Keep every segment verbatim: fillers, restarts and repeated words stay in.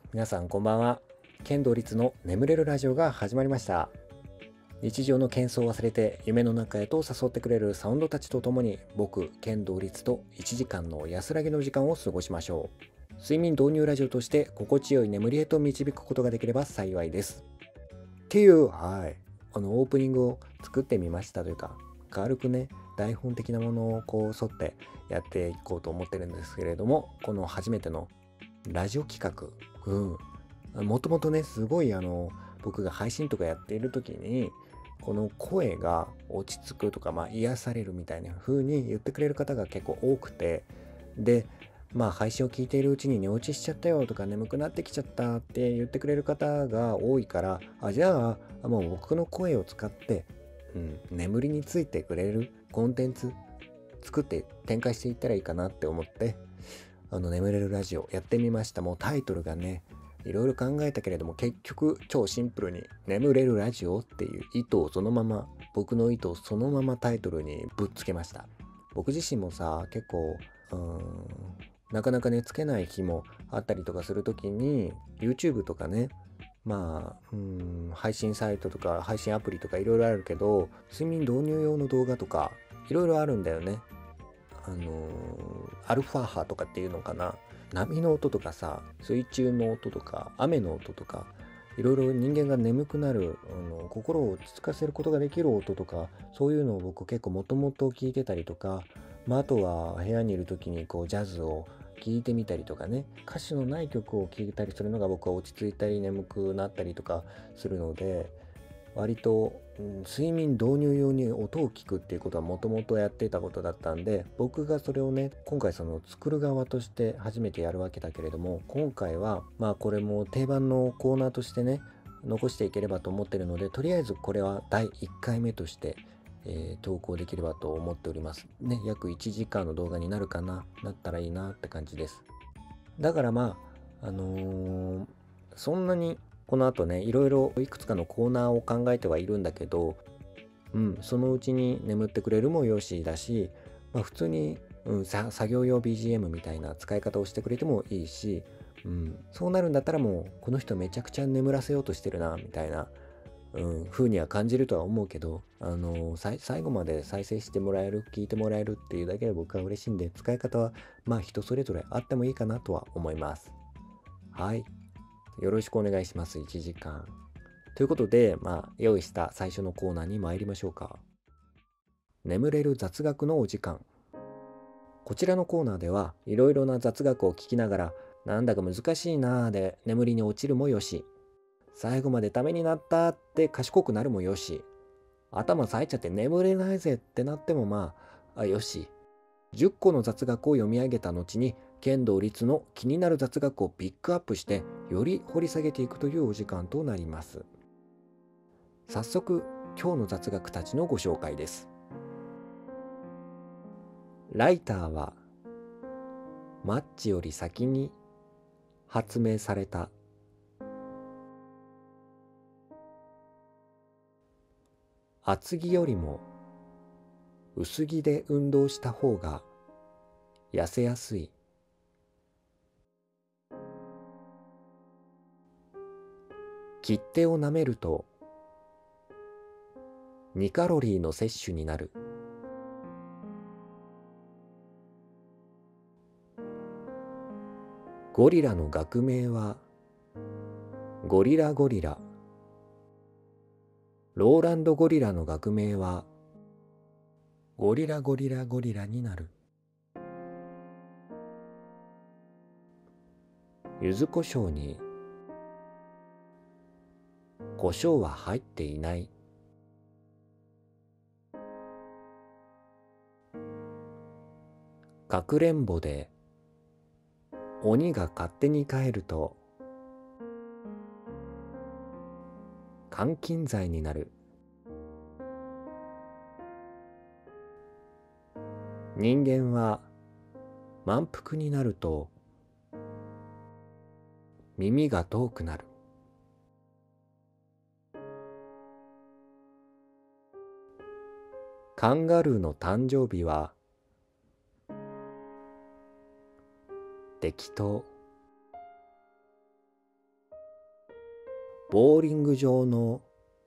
皆さんこんばんは。剣道律の眠れるラジオが始まりました。日常の喧騒を忘れて夢の中へと誘ってくれるサウンドたちとともに、僕剣道律といちじかんの安らぎの時間を過ごしましょう。睡眠導入ラジオとして心地よい眠りへと導くことができれば幸いです。っていうはいあのオープニングを作ってみましたというか、軽くね台本的なものをこう沿ってやっていこうと思ってるんですけれども、この初めてのラジオ企画、うん、もともとねすごいあの僕が配信とかやっている時に、この声が落ち着くとか、まあ、癒されるみたいな風に言ってくれる方が結構多くて、でまあ配信を聞いているうちに寝落ちしちゃったよとか眠くなってきちゃったって言ってくれる方が多いから、あじゃあもう僕の声を使って、うん、眠りについてくれるコンテンツ作って展開していったらいいかなって思って、あの眠れるラジオやってみました。もうタイトルがねいろいろ考えたけれども、結局超シンプルに眠れるラジオっていう意図をそのまま、僕の意図をそのままタイトルにぶっつけました。僕自身もさ結構うーんなかなか寝つけない日もあったりとかするときに YouTube とかね、まあうーん配信サイトとか配信アプリとかいろいろあるけど、睡眠導入用の動画とかいろいろあるんだよね。あのーアルファ波とかっていうのかな、波の音とかさ、水中の音とか雨の音とか、いろいろ人間が眠くなる、あの心を落ち着かせることができる音とか、そういうのを僕結構もともと聞いてたりとか、まあ、あとは部屋にいる時にこうジャズを聞いてみたりとかね、歌詞のない曲を聴いたりするのが僕は落ち着いたり眠くなったりとかするので、割と、うん、睡眠導入用に音を聞くっていうことはもともとやっていたことだったんで、僕がそれをね今回その作る側として初めてやるわけだけれども、今回はまあこれも定番のコーナーとしてね残していければと思ってるので、とりあえずこれはだいいっかいめとして、えー投稿できればと思っておりますね。約いちじかんの動画になるかな、なったらいいなって感じです。だからまああのーそんなにこの後ねいろいろいくつかのコーナーを考えてはいるんだけど、うん、そのうちに眠ってくれるもよしだし、まあ、普通に、うん、さ作業用 ビージーエム みたいな使い方をしてくれてもいいし、うん、そうなるんだったらもうこの人めちゃくちゃ眠らせようとしてるなみたいな、うん、風には感じるとは思うけど、あのー最後まで再生してもらえる聞いてもらえるっていうだけで僕は嬉しいんで、使い方はまあ人それぞれあってもいいかなとは思います。はい、よろしくお願いします。いちじかんということで、まあ用意した最初のコーナーに参りましょうか。眠れる雑学のお時間。こちらのコーナーではいろいろな雑学を聞きながら、なんだか難しいなーで眠りに落ちるもよし、最後までためになったって賢くなるもよし、頭冴えちゃって眠れないぜってなってもまあ、あよし、じゅっこの雑学を読み上げた後に剣道律の気になる雑学をピックアップしてより掘り下げていくというお時間となります。早速今日の雑学たちのご紹介です。ライターはマッチより先に発明された。厚着よりも薄着で運動した方が痩せやすい。切手を舐めるとにカロリーの摂取になる。ゴリラの学名はゴリラゴリラ。ローランドゴリラの学名はゴリラゴリラゴリラになる。柚子胡椒に胡椒は入っていない。かくれんぼで鬼が勝手に帰ると監禁罪になる。人間は満腹になると耳が遠くなる。カンガルーの誕生日は適当。 ボーリング場の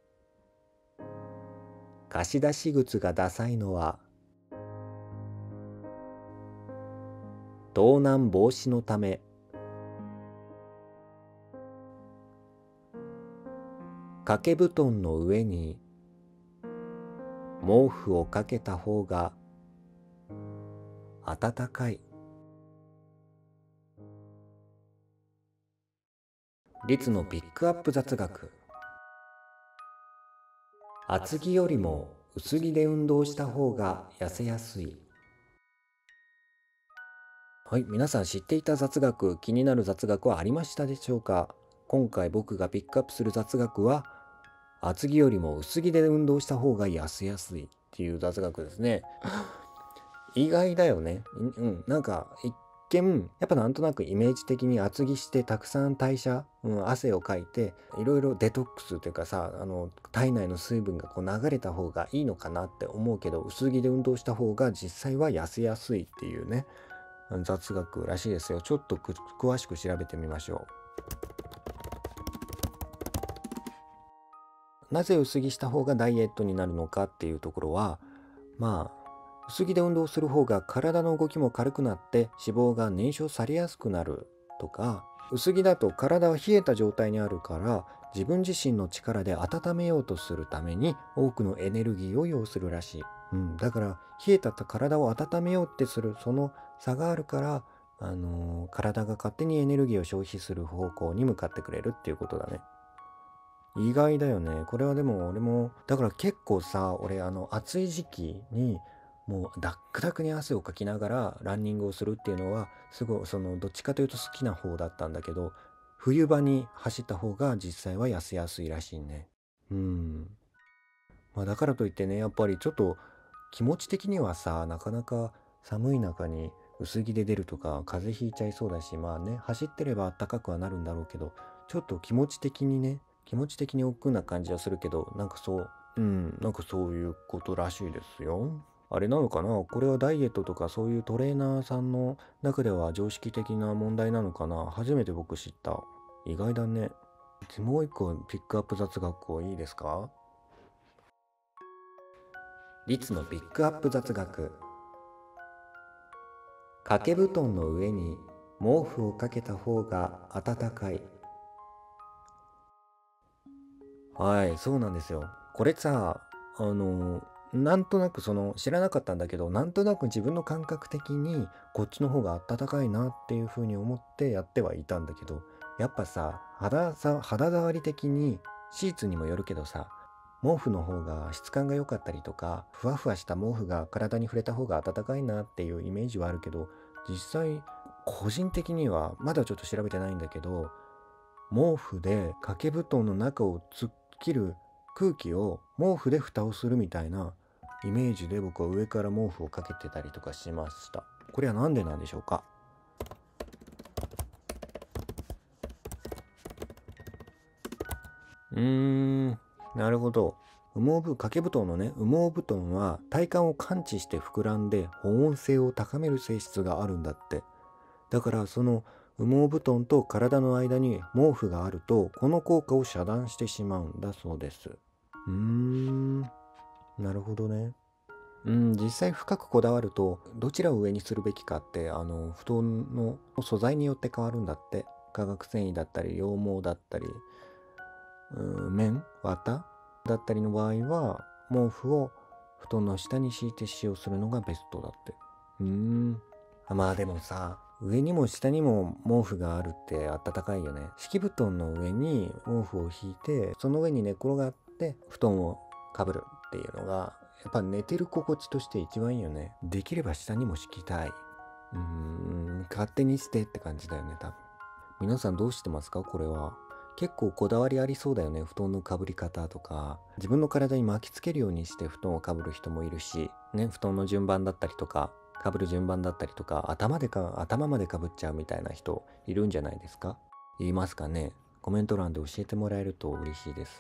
貸し出し靴がダサいのは盗難防止のため。掛け布団の上に毛布をかけた方が暖かい。律のピックアップ雑学。厚着よりも薄着で運動した方が痩せやすい。はい、皆さん知っていた雑学、気になる雑学はありましたでしょうか？今回僕がピックアップする雑学は、厚着よりも薄着で運動した方が痩せやすいっていう雑学ですね。意外だよね。うん、なんか一見やっぱなんとなくイメージ的に厚着してたくさん代謝、うん、汗をかいていろいろデトックスというかさ、あの体内の水分がこう流れた方がいいのかなって思うけど、薄着で運動した方が実際は痩せやすいっていうね、雑学らしいですよ。ちょっと詳しく調べてみましょう。なぜ薄着した方がダイエットになるのかっていうところは、まあ薄着で運動する方が体の動きも軽くなって脂肪が燃焼されやすくなるとか、薄着だと体は冷えた状態にあるから自分自身の力で温めようとするために多くのエネルギーを要するらしい。うん、だから冷えた体を温めようってするその差があるから、あのー体が勝手にエネルギーを消費する方向に向かってくれるっていうことだね。意外だよね。これはでも俺も、だから結構さ、俺あの暑い時期にもうダックダクに汗をかきながらランニングをするっていうのはすごい、そのどっちかというと好きな方だったんだけど、冬場に走った方が実際は痩せやすいらしいね。うん。まあだからといってね、やっぱりちょっと気持ち的にはさ、なかなか寒い中に薄着で出るとか風邪ひいちゃいそうだし、まあね、走ってれば暖かくはなるんだろうけど、ちょっと気持ち的にね、気持ち的に億劫な感じはするけど、なんかそう、うん、なんかそういうことらしいですよ。あれなのかな、これはダイエットとかそういうトレーナーさんの中では常識的な問題なのかな。初めて僕知った。意外だね。もう一個ピックアップ雑学をいいですか？律のピックアップ雑学。掛け布団の上に毛布をかけた方が暖かい。はい、そうなんですよ。これさ、あの、なんとなくその知らなかったんだけど、なんとなく自分の感覚的にこっちの方が暖かいなっていう風に思ってやってはいたんだけど、やっぱさ、肌さ、肌触り的にシーツにもよるけどさ、毛布の方が質感が良かったりとか、ふわふわした毛布が体に触れた方が暖かいなっていうイメージはあるけど、実際個人的にはまだちょっと調べてないんだけど、毛布で掛け布団の中を突っ切る空気を毛布で蓋をするみたいなイメージで僕は上から毛布をかけてたりとかしました。これは何でなんでしょうか？うーん、なるほど。羽毛布掛け布団のね、羽毛布団は体感を感知して膨らんで保温性を高める性質があるんだって。だからその羽毛布団と体の間に毛布があるとこの効果を遮断してしまうんだそうです。うーん、なるほどね。うん、実際深くこだわるとどちらを上にするべきかってあの布団の素材によって変わるんだって。化学繊維だったり羊毛だったり、うん、綿綿だったりの場合は毛布を布団の下に敷いて使用するのがベストだって。うーん、まあでもさ、上にも下にも毛布があるってあったかいよね。敷布団の上に毛布を引いて、その上に寝転がって布団をかぶるっていうのが、やっぱ寝てる心地として一番いいよね。できれば下にも敷きたい。うーん、勝手にしてって感じだよね、多分。皆さんどうしてますかこれは？結構こだわりありそうだよね。布団のかぶり方とか、自分の体に巻きつけるようにして布団をかぶる人もいるし、ね、布団の順番だったりとか、かぶる順番だったりとか、頭でか、頭までかぶっちゃうみたいな人いるんじゃないですか？言いますかね？コメント欄で教えてもらえると嬉しいです。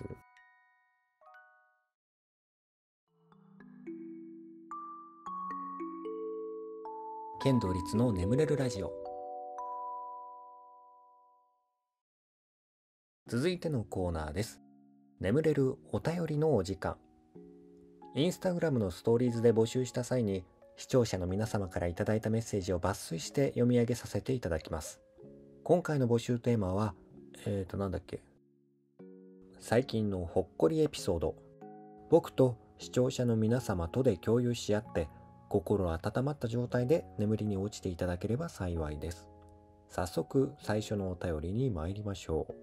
剣道律の眠れるラジオ。 続いてのコーナーです。眠れるお便りのお時間。インスタグラムのストーリーズで募集した際に、視聴者の皆様からいただいたメッセージを抜粋して読み上げさせていただきます。今回の募集テーマは、えーとなんだっけ最近のほっこりエピソード。僕と視聴者の皆様とで共有し合って、心温まった状態で眠りに落ちていただければ幸いです。早速最初のお便りに参りましょう。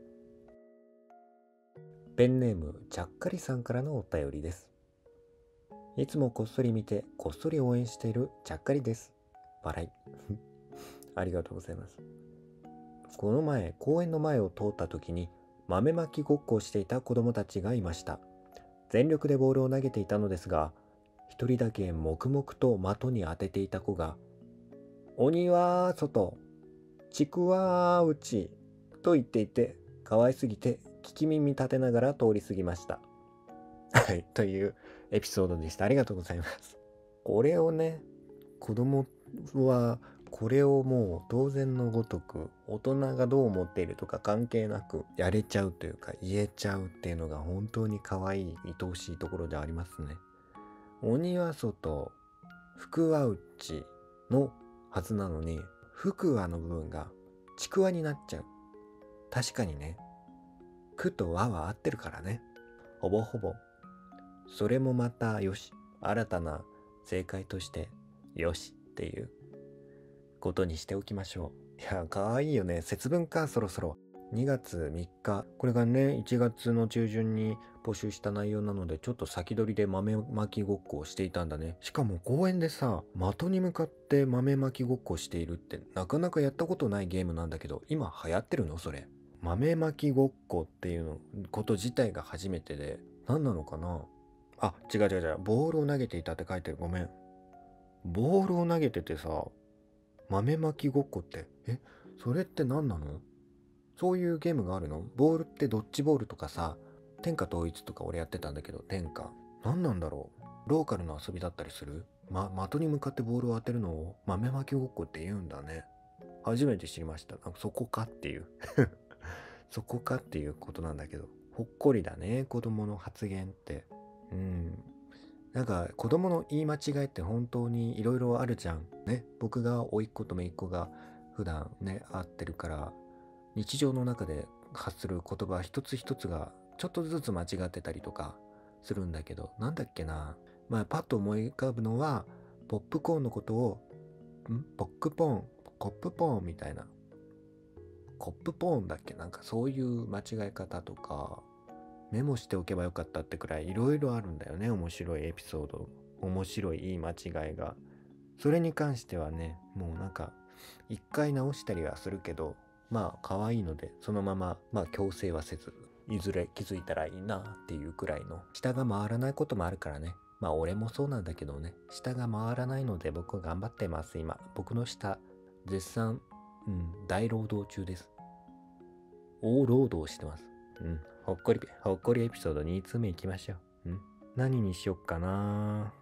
ペンネームちゃっかりさんからのお便りです。いつもこっそり見てこっそり応援しているちゃっかりです。笑いありがとうございます。この前公園の前を通った時に豆まきごっこをしていた子供たちがいました。全力でボールを投げていたのですが、一人だけ黙々と的に当てていた子が、鬼は外、ちくわ内と言っていて、可愛すぎて聞き耳立てながら通り過ぎました。はい、というエピソードでした。ありがとうございます。これをね、子供はこれをもう当然のごとく大人がどう思っているとか関係なくやれちゃうというか言えちゃうっていうのが本当に可愛い愛おしいところでありますね。鬼は外、福は内のはずなのに、福はの部分がちくわになっちゃう。確かにね、くとわは合ってるからね。ほぼほぼ。それもまたよし。新たな正解としてよしっていうことにしておきましょう。いや、かわいいよね。節分か、そろそろ。にがつみっか。これがね、いちがつの中旬に募集した内容なので、ちょっと先取りで豆まきごっこをしていたんだね。しかも公園でさ、的に向かって豆まきごっこしているってなかなかやったことないゲームなんだけど、今流行ってるのそれ。豆まきごっこっていうのこと自体が初めてで、何なのかな。あ、違う違う違う。ボールを投げていたって書いてる。ごめん。ボールを投げててさ、豆まきごっこって、え、それって何なの？そういうゲームがあるの？ボールってドッジボールとかさ、天下統一とか俺やってたんだけど、天下。何なんだろう？ローカルの遊びだったりする？ま、的に向かってボールを当てるのを豆まきごっこって言うんだね。初めて知りました。なんかそこかっていう。そこかっていうことなんだけど、ほっこりだね、子供の発言って。うん。なんか子供の言い間違いって本当にいろいろあるじゃん。ね。僕が甥っ子と姪っ子が普段ね、会ってるから、日常の中で発する言葉一つ一つがちょっとずつ間違ってたりとかするんだけど、なんだっけな。まあ、パッと思い浮かぶのは、ポップコーンのことを、んポックポーン、コップポーンみたいな。コップポーンだっけ？なんかそういう間違い方とか、メモしておけばよかったってくらいいろいろあるんだよね。面白いエピソード、面白い言い間違いが。それに関してはね、もうなんか一回直したりはするけど、まあ可愛いのでそのまままあ強制はせず、いずれ気づいたらいいなっていうくらいの。下が回らないこともあるからね。まあ俺もそうなんだけどね、下が回らないので僕は頑張ってます。今僕の下絶賛、うん、大労働中です。大労働してます。うん、ほっこりほっこりエピソードにつうめいきましょう。うん、何にしよっかな。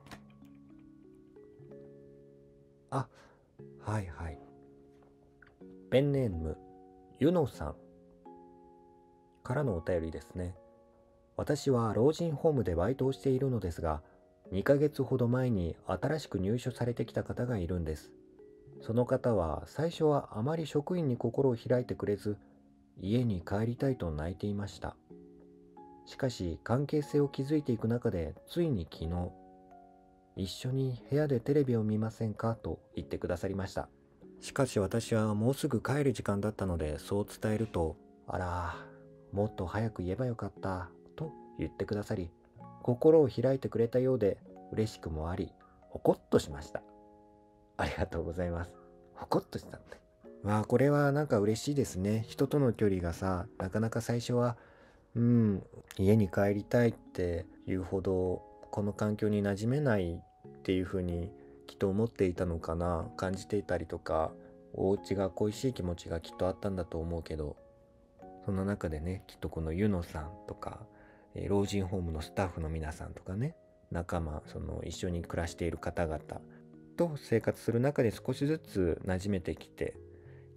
あ、はいはい。ペンネームゆのさんからのお便りですね。私は老人ホームでバイトをしているのですが、にかげつほど前に新しく入所されてきた方がいるんです。その方は最初はあまり職員に心を開いてくれず、家に帰りたいと泣いていました。しかし関係性を築いていく中で、ついに昨日、一緒に部屋でテレビを見ませんかと言ってくださりました。しかし私はもうすぐ帰る時間だったので、そう伝えると、あら、もっと早く言えばよかったと言ってくださり、心を開いてくれたようで嬉しくもあり、ほこっとしました。ありがとうございます。ほこっとしたんだ。まあこれはなんか嬉しいですね。人との距離がさ、なかなか最初はうん、家に帰りたいっていうほどこの環境に馴染めないっていうふうにきっと思っていたのかな、感じていたりとか、お家が恋しい気持ちがきっとあったんだと思うけど、その中でね、きっとこのゆのさんとか、えー老人ホームのスタッフの皆さんとかね、仲間、その一緒に暮らしている方々と生活する中で少しずつ馴染めてきて、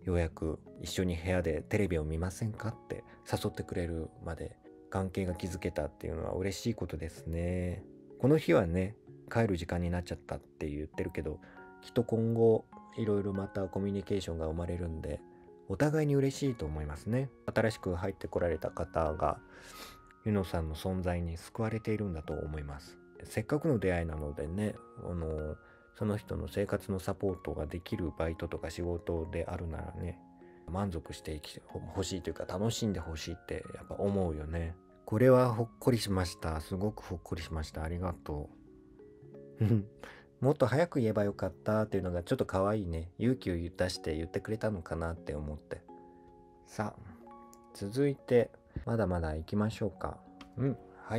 ようやく一緒に部屋でテレビを見ませんかって誘ってくれるまで関係が築けたっていうのは嬉しいことですね。この日はね、帰る時間になっちゃったって言ってるけど、きっと今後いろいろまたコミュニケーションが生まれるんで、お互いに嬉しいと思いますね。新しく入ってこられた方がユノさんの存在に救われているんだと思います。せっかくの出会いなのでね、あのその人の生活のサポートができるバイトとか仕事であるならね、満足してほしいというか楽しんでほしいってやっぱ思うよね。これはほっこりしました。すごくほっこりしました。ありがとう。もっと早く言えばよかったっていうのがちょっと可愛いね。勇気を出して言ってくれたのかなって思って。さあ、続いてまだまだ行きましょうか。うん、はい。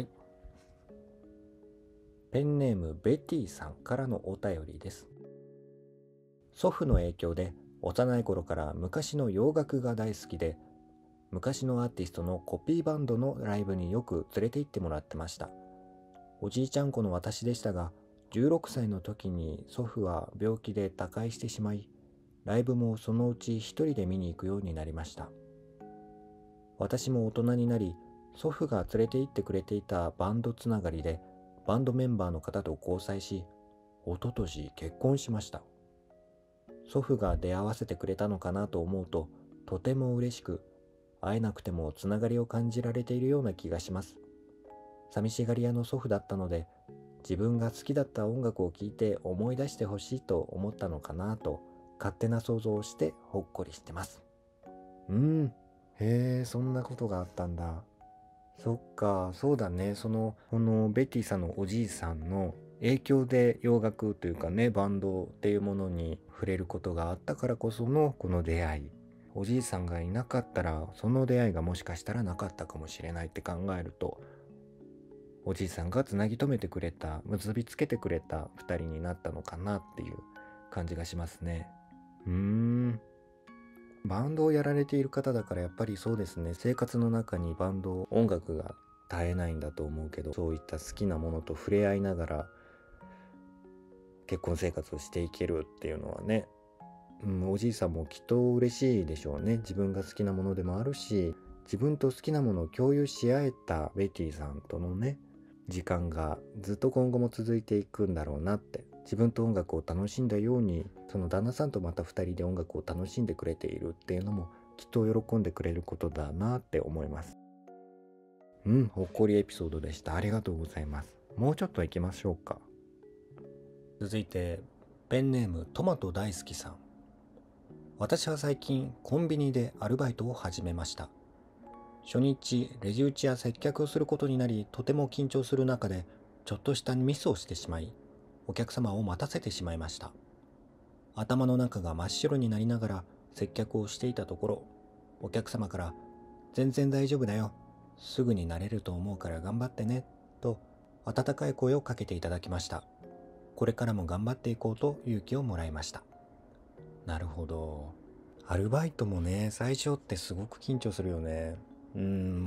ペンネームベティさんからのお便りです。祖父の影響で幼い頃から昔の洋楽が大好きで、昔のアーティストのコピーバンドのライブによく連れて行ってもらってました。おじいちゃん子の私でしたが、じゅうろくさいの時に祖父は病気で他界してしまい、ライブもそのうち一人で見に行くようになりました。私も大人になり、祖父が連れて行ってくれていたバンドつながりで、バンドメンバーの方と交際し、一昨年結婚しました。祖父が出会わせてくれたのかなと思うと、とても嬉しく、会えなくてもつながりを感じられているような気がします。寂しがり屋の祖父だったので、自分が好きだった音楽を聴いて思い出してほしいと思ったのかなと、勝手な想像をしてほっこりしてます。うーん、へえ、そんなことがあったんだ。そっか、そうだね。その、このベティさんのおじいさんの影響で洋楽というかね、バンドっていうものに触れることがあったからこそのこの出会い。おじいさんがいなかったら、その出会いがもしかしたらなかったかもしれないって考えると、おじいさんがつなぎ止めてくれた、結びつけてくれた二人になったのかなっていう感じがしますね。うーん。バンドをやられている方だからやっぱりそうですね。生活の中にバンド、音楽が絶えないんだと思うけど、そういった好きなものと触れ合いながら結婚生活をしていけるっていうのはね、うん、おじいさんもきっと嬉しいでしょうね。自分が好きなものでもあるし、自分と好きなものを共有し合えたベティさんとのね、時間がずっと今後も続いていくんだろうなって。自分と音楽を楽しんだように、その旦那さんとまた二人で音楽を楽しんでくれているっていうのもきっと喜んでくれることだなって思います。うん、ほっこりエピソードでした。ありがとうございます。もうちょっと行きましょうか。続いてペンネームトマト大好きさん。私は最近コンビニでアルバイトを始めました。初日レジ打ちや接客をすることになり、とても緊張する中でちょっとしたミスをしてしまい、お客様を待たせてしまいました。頭の中が真っ白になりながら接客をしていたところ、お客様から全然大丈夫だよ、すぐに慣れると思うから頑張ってねと温かい声をかけていただきました。これからも頑張っていこうと勇気をもらいました。なるほど。アルバイトもね、最初ってすごく緊張するよね。うん、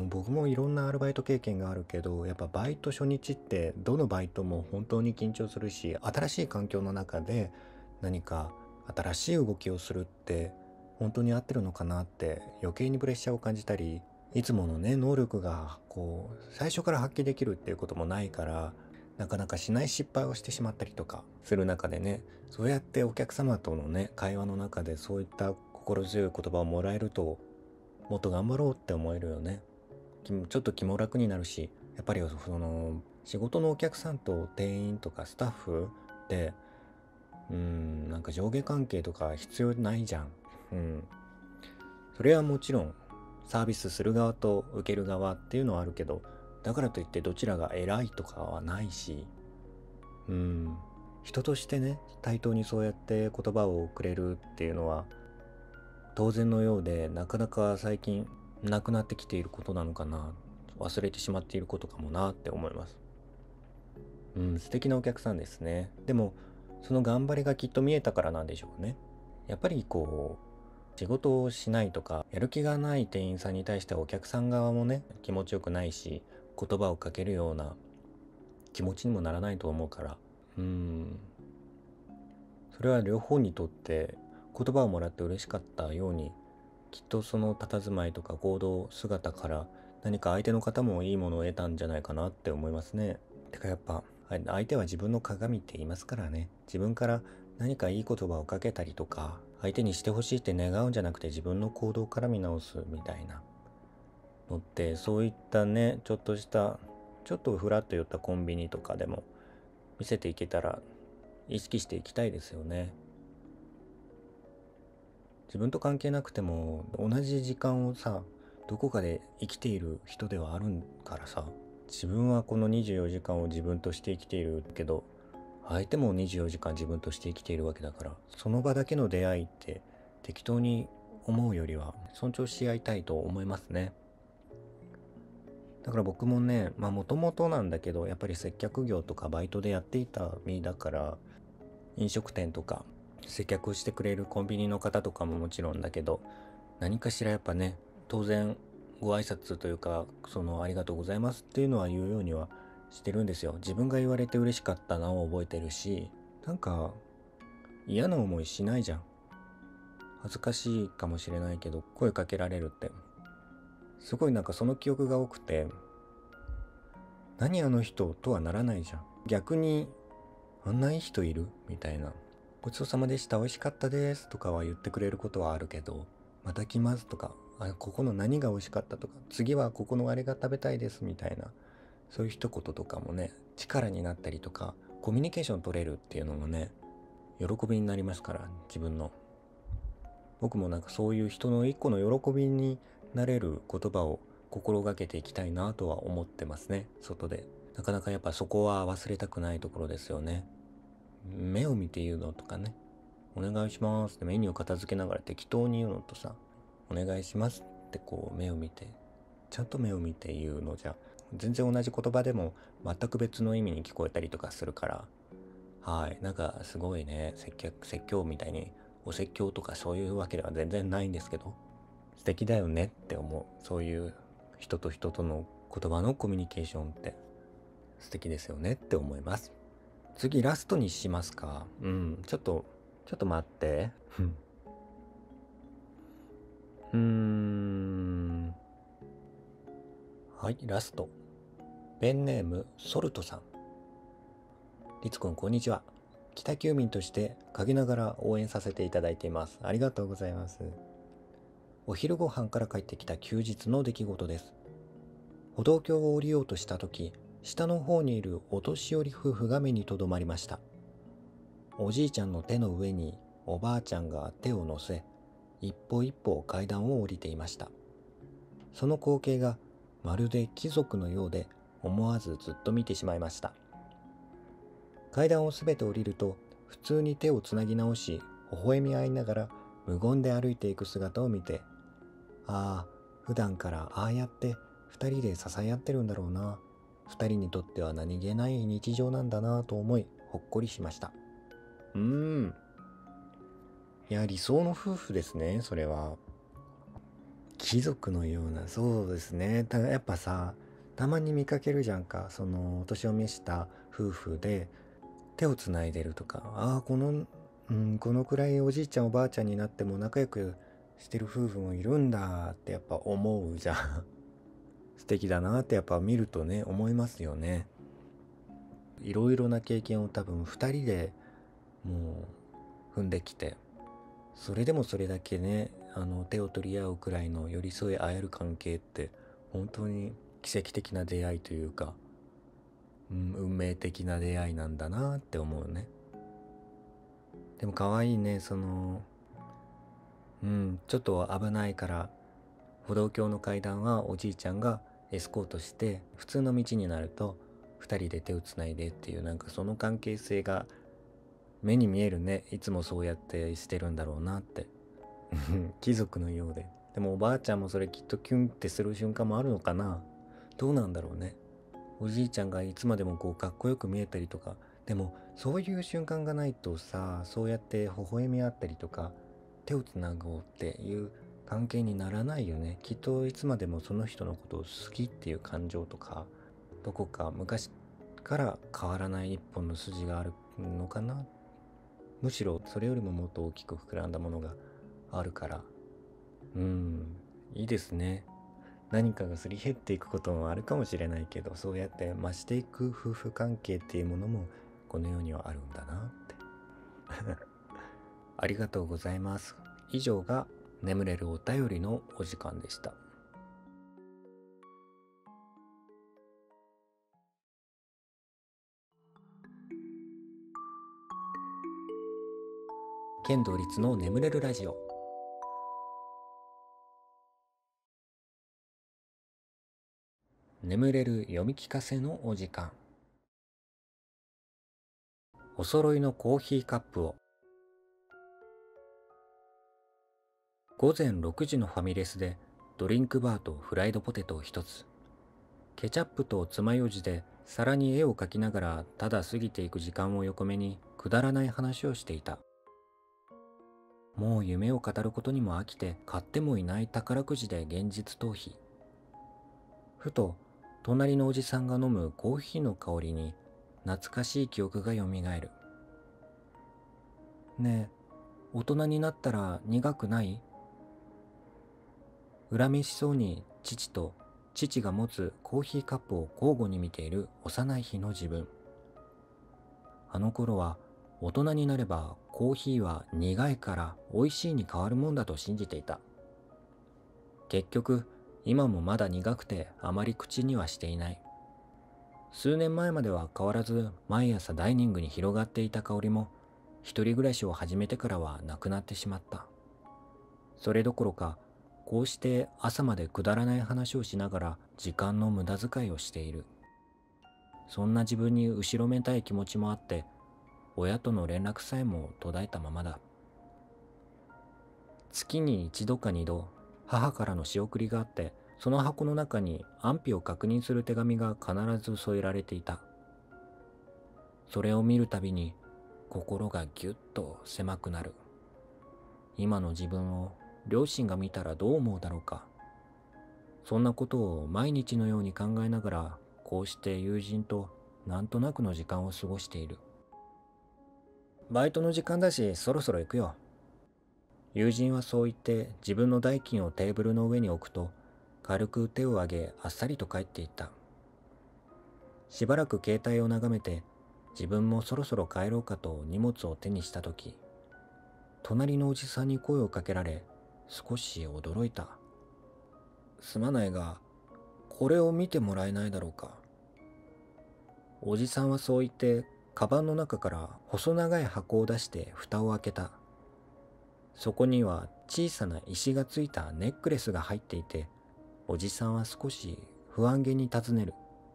僕もいろんなアルバイト経験があるけど、やっぱバイト初日ってどのバイトも本当に緊張するし、新しい環境の中で何か新しい動きをするって本当に合ってるのかなって余計にプレッシャーを感じたり、いつものね、能力がこう最初から発揮できるっていうこともないから、なかなかしない失敗をしてしまったりとかする中でね、そうやってお客様とのね、会話の中でそういった心強い言葉をもらえると、もっと頑張ろうって思えるよね。ちょっと気も楽になるし、やっぱりその仕事のお客さんと店員とかスタッフってうーんなんか上下関係とか必要ないじゃん。うん。それはもちろんサービスする側と受ける側っていうのはあるけど、だからといってどちらが偉いとかはないし、うん。人としてね、対等にそうやって言葉をくれるっていうのは当然のようで、なかなか最近なくなってきていることなのかな、忘れてしまっていることかもなって思います。うん、素敵なお客さんですね。でもその頑張りがきっと見えたからなんでしょうね。やっぱりこう仕事をしないとかやる気がない店員さんに対してはお客さん側もね、気持ちよくないし、言葉をかけるような気持ちにもならないと思うから、うん、それは両方にとって言葉をもらって嬉しかったように、きっとその佇まいとか行動姿から何か相手の方もいいものを得たんじゃないかなって思いますね。てかやっぱ相手は自分の鏡って言いますからね。自分から何かいい言葉をかけたりとか、相手にしてほしいって願うんじゃなくて自分の行動から見直すみたいなのって、そういったね、ちょっとしたちょっとフラッと寄ったコンビニとかでも見せていけたら意識していきたいですよね。自分と関係なくても同じ時間をさ、どこかで生きている人ではあるからさ、自分はこのにじゅうよじかんを自分として生きているけど、相手もにじゅうよじかん自分として生きているわけだから、その場だけの出会いって適当に思うよりは尊重し合いたいと思いますね。だから僕もね、まあもともとなんだけど、やっぱり接客業とかバイトでやっていた身だから、飲食店とか接客をしてくれるコンビニの方とかももちろんだけど、何かしらやっぱね、当然ご挨拶というか、そのありがとうございますっていうのは言うようにはしてるんですよ。自分が言われて嬉しかったのを覚えてるし、なんか嫌な思いしないじゃん。恥ずかしいかもしれないけど、声かけられるってすごいなんかその記憶が多くて、何あの人とはならないじゃん。逆にあんないい人いるみたいな。ごちそうさまでした、美味しかったですとかは言ってくれることはあるけど、また来ますとか、あここの何が美味しかったとか、次はここのあれが食べたいですみたいな、そういう一言とかもね、力になったりとか、コミュニケーション取れるっていうのもね、喜びになりますから、自分の。僕もなんかそういう人の一個の喜びになれる言葉を心がけていきたいなとは思ってますね、外で。なかなかやっぱそこは忘れたくないところですよね。目を見て言うのとかね、お願いしますってメニューを片付けながら適当に言うのとさ、お願いしますってこう目を見て、ちゃんと目を見て言うのじゃ、全然同じ言葉でも全く別の意味に聞こえたりとかするから、はい、なんかすごいね、接客、説教みたいにお説教とかそういうわけでは全然ないんですけど、素敵だよねって思う。そういう人と人との言葉のコミュニケーションって素敵ですよねって思います。次ラストにしますか。うん、ちょっとちょっと待ってうーんはい、ラスト。ペンネームソルトさん。りつくんこんにちは。北九民として陰ながら応援させていただいています。ありがとうございます。お昼ご飯から帰ってきた休日の出来事です。歩道橋を降りようとした時、下の方にいるお年寄り夫婦が目に留まりました。おじいちゃんの手の上におばあちゃんが手を乗せ、一歩一歩階段を降りていました。その光景がまるで貴族のようで、思わずずっと見てしまいました。階段をすべて降りると、普通に手をつなぎ直し、微笑み合いながら無言で歩いていく姿を見て、ああ、普段からああやって二人で支え合ってるんだろうな。二人にとっては何気ない日常なんだなと思い、ほっこりしました。うーん。いや、理想の夫婦ですね、それは。貴族のような、そうですね。たやっぱさ、たまに見かけるじゃんか。その、お年を召した夫婦で、手をつないでるとか、ああ、この、うん、このくらいおじいちゃんおばあちゃんになっても仲良くしてる夫婦もいるんだってやっぱ思うじゃん。素敵だなってやっぱ見るとね、思いますよね。いろいろな経験を多分二人でもう踏んできて、それでもそれだけね、あの手を取り合うくらいの寄り添い合える関係って本当に奇跡的な出会いというか、うん、運命的な出会いなんだなって思うね。でも可愛いね、そのうんちょっと危ないから歩道橋の階段はおじいちゃんがエスコートして、普通の道になると二人で手をつないでっていう、なんかその関係性が目に見えるね。いつもそうやってしてるんだろうなって貴族のようで。でもおばあちゃんもそれきっとキュンってする瞬間もあるのかな。どうなんだろうね。おじいちゃんがいつまでもこうかっこよく見えたりとか、でもそういう瞬間がないとさ、そうやって微笑み合ったりとか手をつなごうっていう関係にならないよね。きっといつまでもその人のことを好きっていう感情とか、どこか昔から変わらない一本の筋があるのかな。 むしろそれよりももっと大きく膨らんだものがあるから、うーん、いいですね。何かがすり減っていくこともあるかもしれないけど、そうやって増していく夫婦関係っていうものもこの世にはあるんだなってありがとうございます。以上が眠れるお便りのお時間でした。剣道律の眠れるラジオ。眠れる読み聞かせのお時間。お揃いのコーヒーカップを。午前ろくじのファミレスでドリンクバーとフライドポテトを一つ、ケチャップと爪楊枝で皿に絵を描きながらただ過ぎていく時間を横目にくだらない話をしていた。もう夢を語ることにも飽きて買ってもいない宝くじで現実逃避。ふと隣のおじさんが飲むコーヒーの香りに懐かしい記憶がよみがえる。ねえ、大人になったら苦くない？恨めしそうに父と父が持つコーヒーカップを交互に見ている幼い日の自分。あの頃は大人になればコーヒーは苦いから美味しいに変わるもんだと信じていた。結局今もまだ苦くてあまり口にはしていない。数年前までは変わらず毎朝ダイニングに広がっていた香りも一人暮らしを始めてからはなくなってしまった。それどころかこうして朝までくだらない話をしながら時間の無駄遣いをしている。そんな自分に後ろめたい気持ちもあって親との連絡さえも途絶えたままだ。月に一度か二度母からの仕送りがあって、その箱の中に安否を確認する手紙が必ず添えられていた。それを見るたびに心がぎゅっと狭くなる。今の自分を両親が見たらどう思うだろうか。そんなことを毎日のように考えながら、こうして友人となんとなくの時間を過ごしている。バイトの時間だしそろそろ行くよ。友人はそう言って自分の代金をテーブルの上に置くと、軽く手を挙げあっさりと帰っていった。しばらく携帯を眺めて、自分もそろそろ帰ろうかと荷物を手にしたとき、隣のおじさんに声をかけられ、少し驚いた。すまないが、これを見てもらえないだろうか。おじさんはそう言って、カバンの中から細長い箱を出して蓋を開けた。そこには小さな石がついたネックレスが入っていて、おじさんは少し不安げに尋ねる。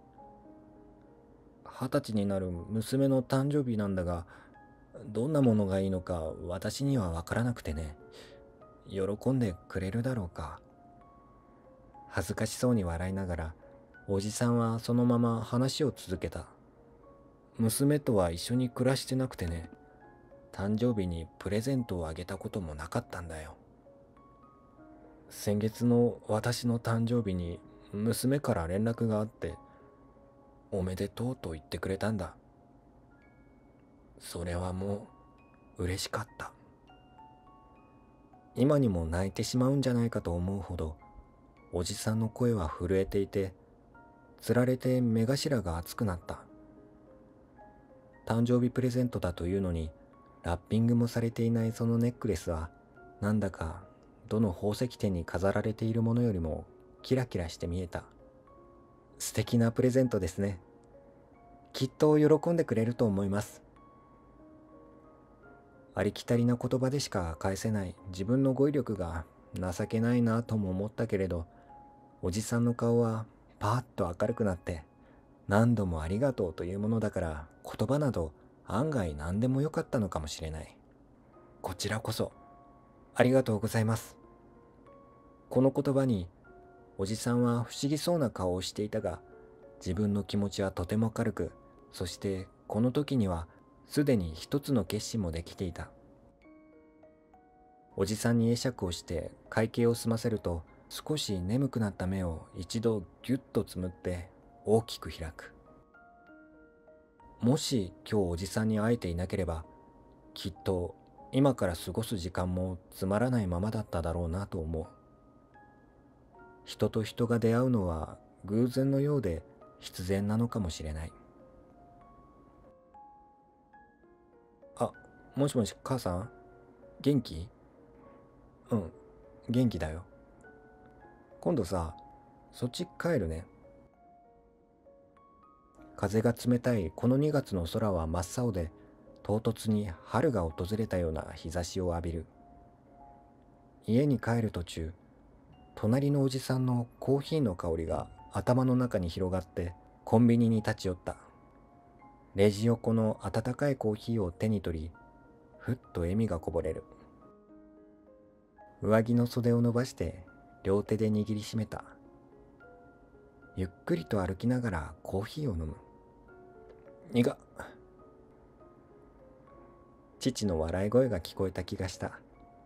二十歳になる娘の誕生日なんだが、どんなものがいいのか私にはわからなくてね。喜んでくれるだろうか。恥ずかしそうに笑いながら、おじさんはそのまま話を続けた。娘とは一緒に暮らしてなくてね、誕生日にプレゼントをあげたこともなかったんだよ。先月の私の誕生日に娘から連絡があって、おめでとうと言ってくれたんだ。それはもう嬉しかった。今にも泣いてしまうんじゃないかと思うほど、おじさんの声は震えていて、つられて目頭が熱くなった。誕生日プレゼントだというのに、ラッピングもされていないそのネックレスは、なんだかどの宝石店に飾られているものよりもキラキラして見えた。素敵なプレゼントですね。きっと喜んでくれると思います。ありきたりな言葉でしか返せない自分の語彙力が情けないなとも思ったけれど、おじさんの顔はパーッと明るくなって、何度もありがとうというものだから言葉など案外何でもよかったのかもしれない。こちらこそありがとうございます。この言葉におじさんは不思議そうな顔をしていたが、自分の気持ちはとても軽く、そしてこの時にはすでに一つの決心もできていた。おじさんに会釈をして会計を済ませると、少し眠くなった目を一度ギュッとつむって大きく開く。もし今日おじさんに会えていなければ、 きっと今から過ごす時間もつまらないままだっただろうなと思う。人と人が出会うのは偶然のようで必然なのかもしれない。あ、もしもし母さん、元気？うん、元気だよ。今度さ、そっち帰るね。風が冷たいこのにがつの空は真っ青で、唐突に春が訪れたような日差しを浴びる。家に帰る途中、隣のおじさんのコーヒーの香りが頭の中に広がってコンビニに立ち寄った。レジ横の温かいコーヒーを手に取り、ふっと笑みがこぼれる。上着の袖を伸ばして両手で握りしめた。ゆっくりと歩きながらコーヒーを飲む。苦っ。父の笑い声が聞こえた気がした。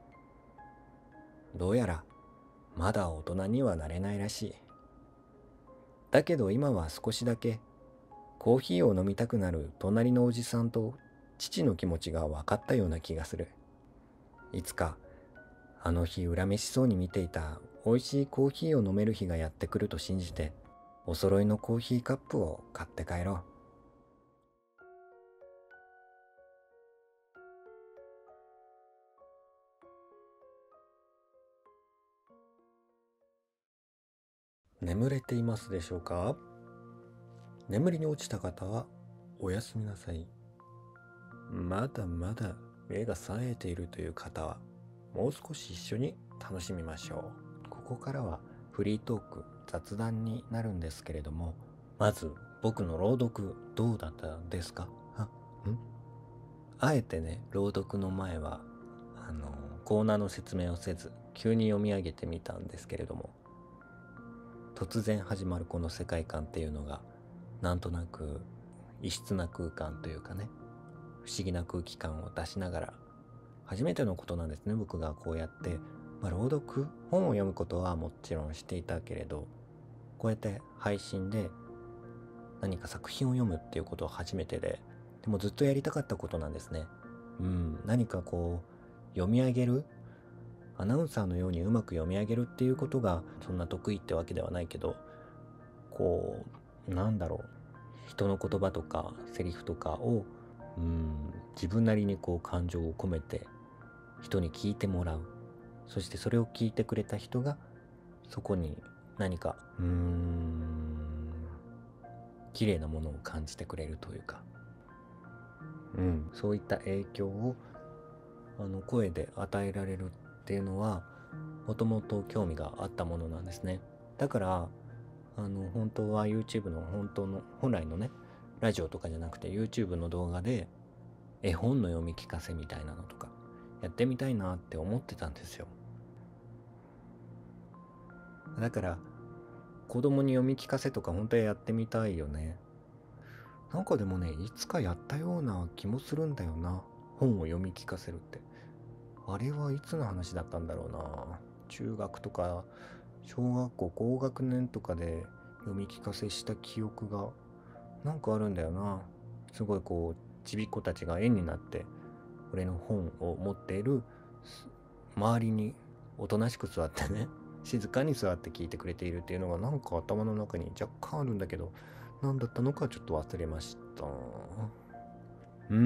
どうやらまだ大人にはなれないらしい。だけど今は少しだけコーヒーを飲みたくなる隣のおじさんと父の気持ちが分かったような気がする。いつかあの日恨めしそうに見ていた美味しいコーヒーを飲める日がやってくると信じて、お揃いのコーヒーカップを買って帰ろう。眠れていますでしょうか？眠りに落ちた方はおやすみなさい。まだまだ目が冴えているという方はもう少し一緒に楽しみましょう。ここからはフリートーク、雑談になるんですけれども、まず僕の朗読どうだったですか？あ、んあえてね、朗読の前はあのコーナーの説明をせず急に読み上げてみたんですけれども、突然始まるこの世界観っていうのがなんとなく異質な空間というかね、不思議な空気感を出しながら、初めてのことなんですね、僕がこうやって、まあ、朗読本を読むことはもちろんしていたけれど、こうやって配信で何か作品を読むっていうことは初めてで、でもずっとやりたかったことなんですね。うん、何かこう読み上げる、アナウンサーのようにうまく読み上げるっていうことがそんな得意ってわけではないけど、こうなんだろう、人の言葉とかセリフとかをうん自分なりにこう感情を込めて人に聞いてもらう。そしてそれを聞いてくれた人がそこに何かうーん綺麗なものを感じてくれるというか、うん、そういった影響をあの声で与えられるっていうのはもともと興味があったものなんですね。だからあの本当は YouTube の本当の本来のねラジオとかじゃなくて YouTube の動画で絵本の読み聞かせみたいなのとかやってみたいなって思ってたんですよ。だから子供に読み聞かせとか本当はやってみたいよね。なんかでもね、いつかやったような気もするんだよな、本を読み聞かせるって。あれはいつの話だったんだろうな。中学とか小学校高学年とかで読み聞かせした記憶がなんかあるんだよな。すごいこうちびっ子たちが円になって俺の本を持っている周りにおとなしく座ってね、静かに座って聞いてくれているっていうのがなんか頭の中に若干あるんだけど、何だったのかちょっと忘れました。うん、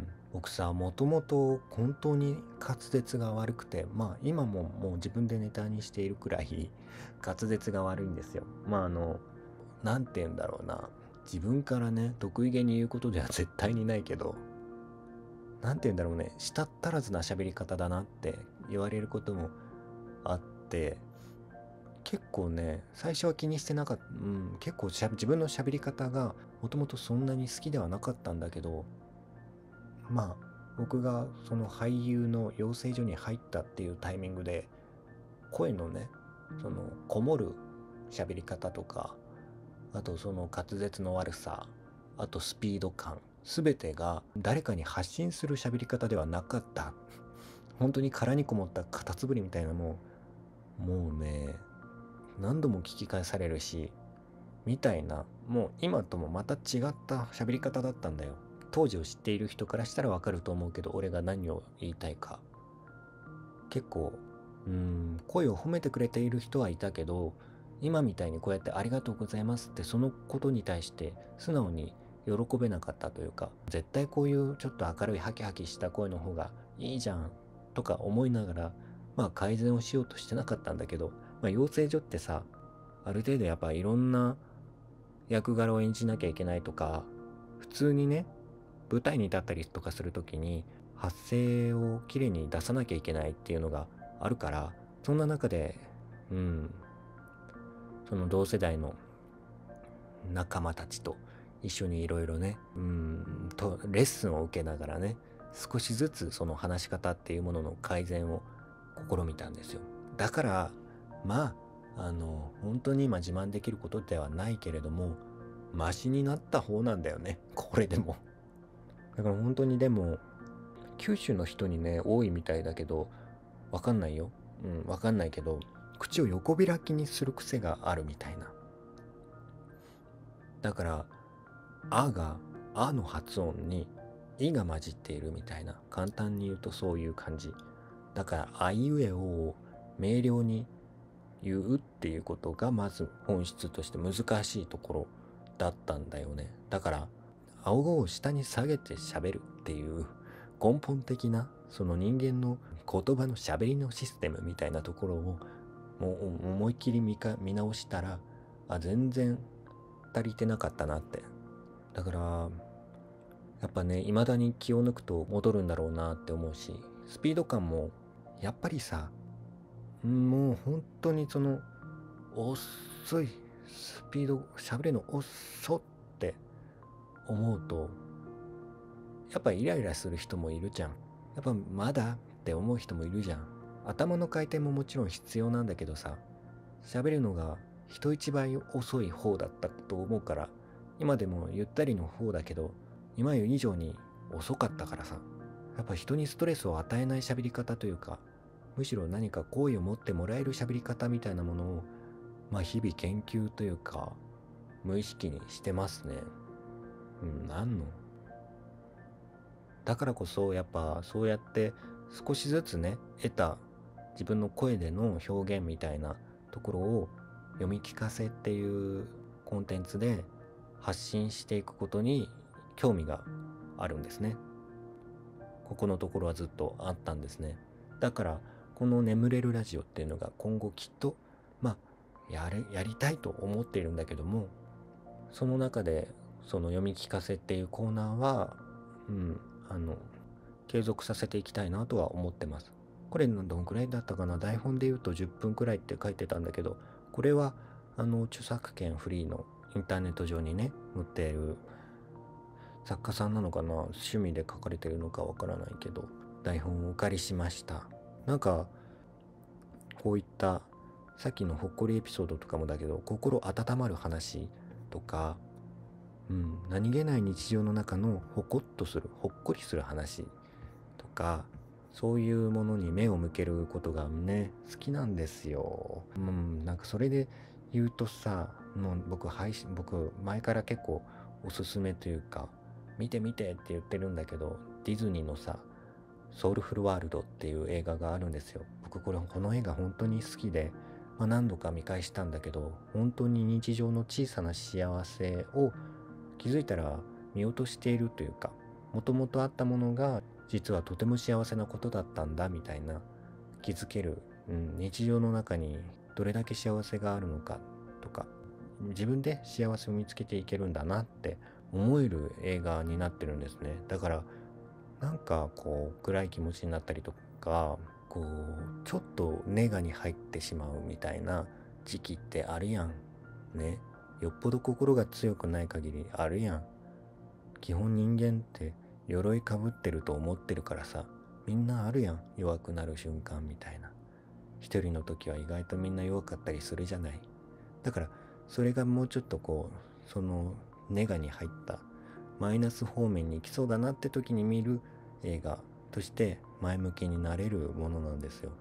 僕さ、もともと本当に滑舌が悪くて、まあ今ももう自分でネタにしているくらい滑舌が悪いんですよ。まああの、なんて言うんだろうな。自分からね、得意げに言うことでは絶対にないけど、なんて言うんだろうね、舌足らずな喋り方だなって言われることもあって、結構ね、最初は気にしてなかった、うん、結構しゃ自分の喋り方がもともとそんなに好きではなかったんだけど、まあ僕がその俳優の養成所に入ったっていうタイミングで声のね、そのこもる喋り方とか、あとその滑舌の悪さ、あとスピード感、全てが誰かに発信する喋り方ではなかった。本当に殻にこもったカタツムリみたいな、もうもうね、何度も聞き返されるしみたいな、もう今ともまた違った喋り方だったんだよ。 当時を知っている人からしたらわかると思うけど、俺が何を言いたいか。結構うーん声を褒めてくれている人はいたけど、今みたいにこうやってありがとうございますってそのことに対して素直に喜べなかったというか、絶対こういうちょっと明るいハキハキした声の方がいいじゃんとか思いながら、まあ改善をしようとしてなかったんだけど、まあ養成所ってさ、ある程度やっぱいろんな役柄を演じなきゃいけないとか、普通にね舞台に立ったりとかするときに発声をきれいに出さなきゃいけないっていうのがあるから、そんな中でうんその同世代の仲間たちと一緒にいろいろねうんとレッスンを受けながらね、少しずつその話し方っていうものの改善を試みたんですよ。だからまああの本当に今自慢できることではないけれども、マシになった方なんだよね、これでも。だから本当に、でも九州の人にね多いみたいだけど、わかんないよ。うんわかんないけど、口を横開きにする癖があるみたいな。だからあがあの発音にいが混じっているみたいな、簡単に言うとそういう感じだから、あいうえおを明瞭に言うっていうことがまず本質として難しいところだったんだよね。だから顎を下に下げて喋るっていう根本的なその人間の言葉の喋りのシステムみたいなところをもう思いっきり見か見直したら、あ全然足りてなかったなって。だからやっぱね、未だに気を抜くと戻るんだろうなって思うし、スピード感もやっぱりさ、もう本当にその遅いスピード、喋るの遅って思うと、やっぱイライラする人もいるじゃん。やっぱまだって思う人もいるじゃん。頭の回転ももちろん必要なんだけどさ、喋るのが人一倍遅い方だったと思うから、今でもゆったりの方だけど、今より以上に遅かったからさ、やっぱ人にストレスを与えない喋り方というか、むしろ何か好意を持ってもらえる喋り方みたいなものを、まあ日々研究というか、無意識にしてますね。うん、なんのだからこそやっぱそうやって少しずつね得た自分の声での表現みたいなところを読み聞かせっていうコンテンツで発信していくことに興味があるんですね。ここのところはずっとあったんですね。だからこの眠れるラジオっていうのが今後きっとまあやれやりたいと思っているんだけども、その中でその読み聞かせっていうコーナーはうんあの継続させていきたいなとは思ってます。これのどんくらいだったかな、台本で言うとじゅっぷんくらいって書いてたんだけど、これはあの著作権フリーのインターネット上にね載っている作家さんなのかな、趣味で書かれてるのかわからないけど台本をお借りしました。なんかこういったさっきのほっこりエピソードとかもだけど、心温まる話とか、うん、何気ない日常の中のほこっとするほっこりする話とか、そういうものに目を向けることがね好きなんですよ。うん、なんかそれで言うとさ、もう僕配信僕前から結構おすすめというか見て見てって言ってるんだけど、ディズニーのさソウルフルワールドっていう映画があるんですよ。僕これこの映画本当に好きで、まあ、何度か見返したんだけど、本当に日常の小さな幸せを気づいたら見落としているというか、もともとあったものが実はとても幸せなことだったんだみたいな気づける、うん、日常の中にどれだけ幸せがあるのかとか、自分で幸せを見つけていけるんだなって思える映画になってるんですね。だからなんかこう暗い気持ちになったりとか、こうちょっとネガに入ってしまうみたいな時期ってあるやんね。よっぽど心が強くない限りあるやん。基本人間って鎧かぶってると思ってるからさ、みんなあるやん、弱くなる瞬間みたいな。一人の時は意外とみんな弱かったりするじゃない。だからそれがもうちょっとこうそのネガに入ったマイナス方面に行きそうだなって時に見る映画として前向きになれるものなんですよ。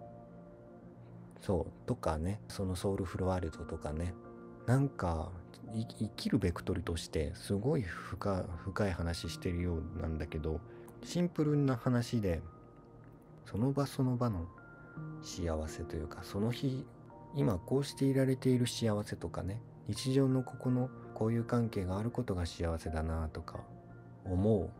そうとかね、そのソウルフルワールドとかね、なんかい生きるベクトルとしてすごい深深い話してるようなんだけど、シンプルな話でその場その場の幸せというか、その日今こうしていられている幸せとかね、日常のここのこういう関係があることが幸せだなとか思う。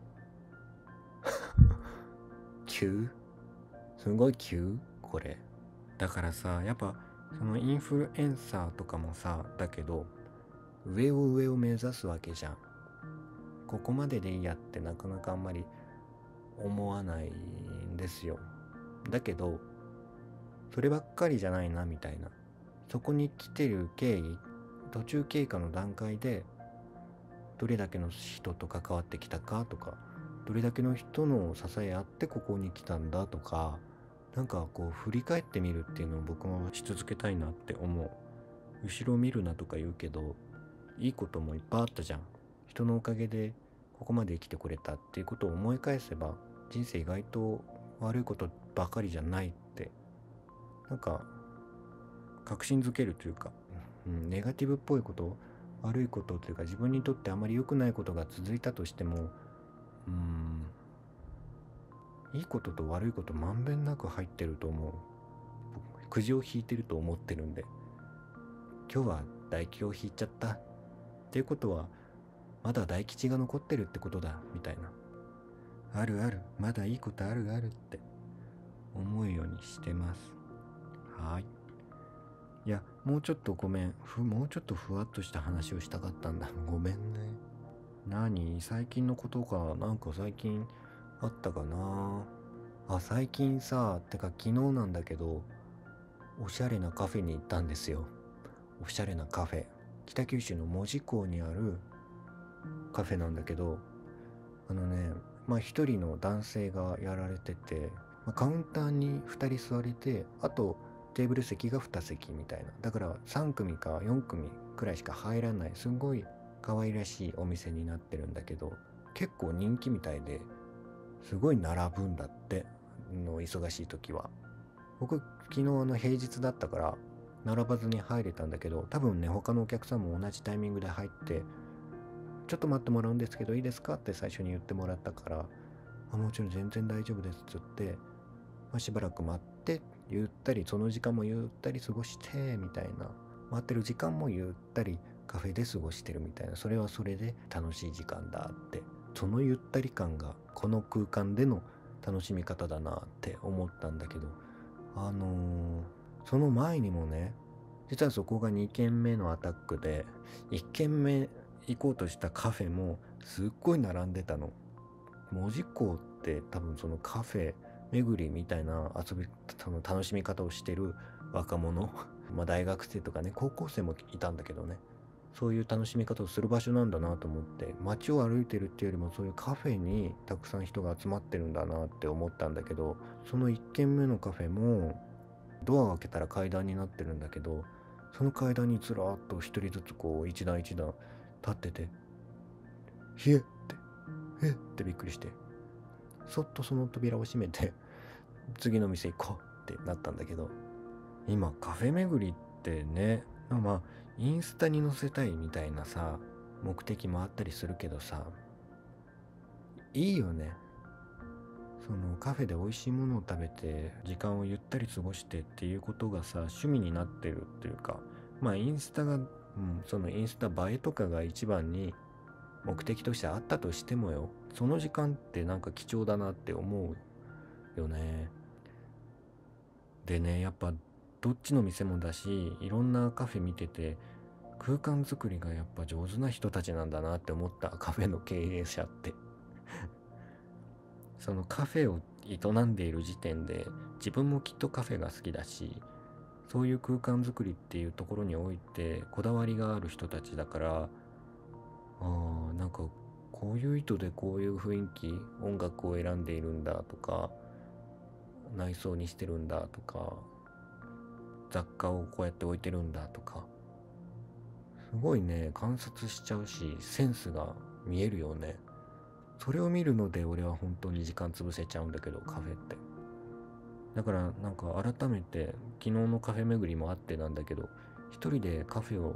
急すごい急これ。だからさ、やっぱそのインフルエンサーとかもさ、だけど上を上を目指すわけじゃん。ここまででいいやってなかなかあんまり思わないんですよ。だけどそればっかりじゃないなみたいな、そこに来てる経緯、途中経過の段階でどれだけの人と関わってきたかとか、どれだけの人の支えあってここに来たんだとか、なんかこう振り返ってみるっていうのを僕もし続けたいなって思う。後ろを見るなとか言うけど、いいこともいっぱいあったじゃん。人のおかげでここまで生きてくれたっていうことを思い返せば、人生意外と悪いことばかりじゃないって、なんか確信づけるというか、うん、ネガティブっぽいこと、悪いことというか自分にとってあまり良くないことが続いたとしても、うーんいいことと悪いことまんべんなく入ってると思う。くじを引いてると思ってるんで、今日は大吉を引いちゃったっていうことはまだ大吉が残ってるってことだみたいな、あるある、まだいいことあるあるって思うようにしてます。はい。いや、もうちょっとごめんふもうちょっとふわっとした話をしたかったんだ。ごめんね。何最近のことか、なんか最近あったかなあ。最近さ、てか昨日なんだけど、おしゃれなカフェに行ったんですよ。おしゃれなカフェ、北九州の門司港にあるカフェなんだけど、あのね、まあ一人の男性がやられてて、まあ、カウンターにふたり座れて、あとテーブル席がに席みたいな、だからさん組かよん組くらいしか入らない、すごい可愛らしいお店になってるんだけど、結構人気みたいで、すごい並ぶんだっての忙しい時は。僕昨日あの平日だったから並ばずに入れたんだけど、多分ね他のお客さんも同じタイミングで入って、ちょっと待ってもらうんですけどいいですかって最初に言ってもらったから、あもちろん全然大丈夫ですっつって、まあ、しばらく待ってゆったり、その時間もゆったり過ごしてみたいな、待ってる時間もゆったりカフェで過ごしてるみたいな、それはそれで楽しい時間だって、そのゆったり感がこの空間での楽しみ方だなって思ったんだけど、あのー、その前にもね、実はそこがに軒目のアタックで、いっ軒目行こうとしたカフェもすっごい並んでたの。門司港って多分そのカフェ巡りみたいな遊び、その楽しみ方をしてる若者まあ大学生とかね、高校生もいたんだけどね、そういう楽しみ方をする場所なんだなと思って、街を歩いてるっていうよりもそういうカフェにたくさん人が集まってるんだなって思ったんだけど、そのいっ軒目のカフェもドアを開けたら階段になってるんだけど、その階段にずらーっと一人ずつこう一段一段立ってて、ひえってえってびっくりして、そっとその扉を閉めて次の店行こうってなったんだけど、今カフェ巡りってね、まあインスタに載せたいみたいなさ目的もあったりするけどさ、いいよね。そのカフェで美味しいものを食べて時間をゆったり過ごしてっていうことがさ趣味になってるっていうか、まあインスタが、うん、そのインスタ映えとかが一番に目的としてあったとしてもよ、その時間ってなんか貴重だなって思うよね。でね、やっぱどっちの店もだし、いろんなカフェ見てて空間作りがやっぱ上手な人たちなんだなって思った。カフェの経営者ってそのカフェを営んでいる時点で自分もきっとカフェが好きだし、そういう空間作りっていうところにおいてこだわりがある人たちだから、あーなんかこういう意図でこういう雰囲気、音楽を選んでいるんだとか、内装にしてるんだとか、雑貨をこうやって置いてるんだとか、すごいね観察しちゃうし、センスが見えるよね。それを見るので俺は本当に時間潰せちゃうんだけど、カフェって。だからなんか改めて昨日のカフェ巡りもあってなんだけど、一人でカフェを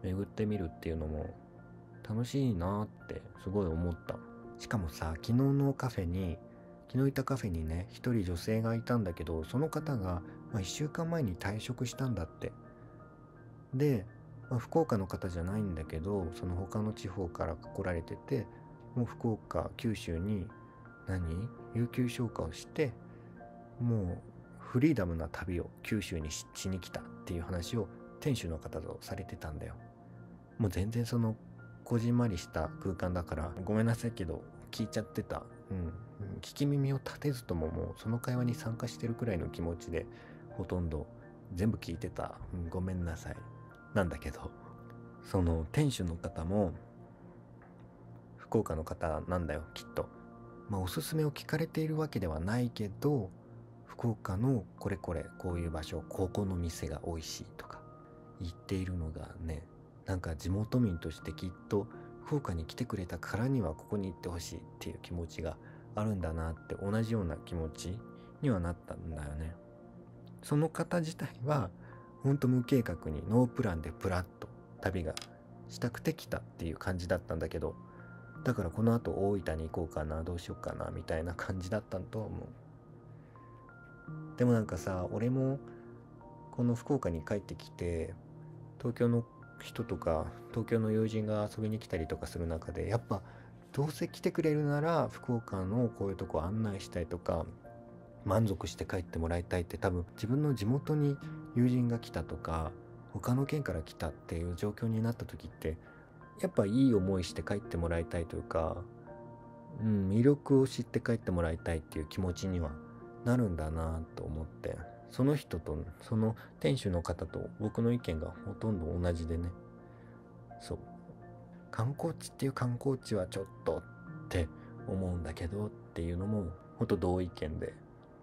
巡ってみるっていうのも楽しいなってすごい思った。しかもさ、昨日のカフェに昨日いたカフェにね、一人女性がいたんだけど、その方が、まあ、いっしゅうかんまえに退職したんだって。で、まあ、福岡の方じゃないんだけど、その他の地方から来られてて、もう福岡九州に何有給消化をして、もうフリーダムな旅を九州に し, しに来たっていう話を店主の方とされてたんだよ。もう全然そのこじんまりした空間だからごめんなさいけど聞いちゃってた。うん、聞き耳を立てずとももうその会話に参加してるくらいの気持ちでほとんど全部聞いてた。うん、ごめんなさいなんだけど、その店主の方も福岡の方なんだよきっと。まあおすすめを聞かれているわけではないけど、福岡のこれこれこういう場所、ここの店が美味しいとか言っているのがね、なんか地元民としてきっと福岡に来てくれたからにはここに行ってほしいっていう気持ちがあるんだなって、同じような気持ちにはなったんだよね。その方自体はほんと無計画にノープランでプラッと旅がしたくて来たっていう感じだったんだけど、だからこの後大分に行こうかな、どうしようかなみたいな感じだったと思う。でもなんかさ、俺もこの福岡に帰ってきて東京の人とか東京の友人が遊びに来たりとかする中で、やっぱどうせ来てくれるなら福岡のこういうとこ案内したいとか満足して帰ってもらいたいって、多分自分の地元に友人が来たとか他の県から来たっていう状況になった時ってやっぱいい思いして帰ってもらいたいというか、うん、魅力を知って帰ってもらいたいっていう気持ちにはなるんだなと思って、その人とその店主の方と僕の意見がほとんど同じでね。そう、観光地っていう観光地はちょっとって思うんだけどっていうのもほんと同意見で、